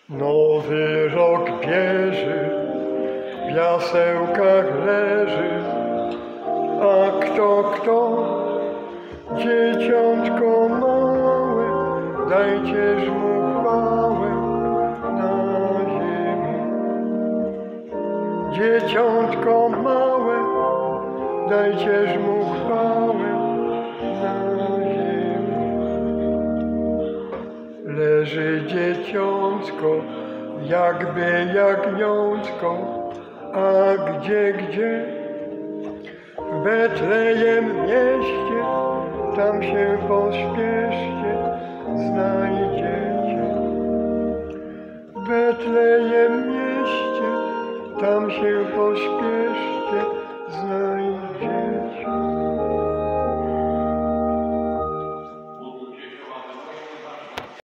Nowy rok bierze, w jasełkach leży, a kto, dzieciątko małe, dajcież mu chwałę na ziemi. Dzieciątko małe, dajcież mu chwałę na ziemi. Leży dzieciątko, jakby jagniątko, a gdzie? W Betlejem mieście, tam się pośpieszcie, znajdziecie. W Betlejem mieście, tam się pośpieszcie,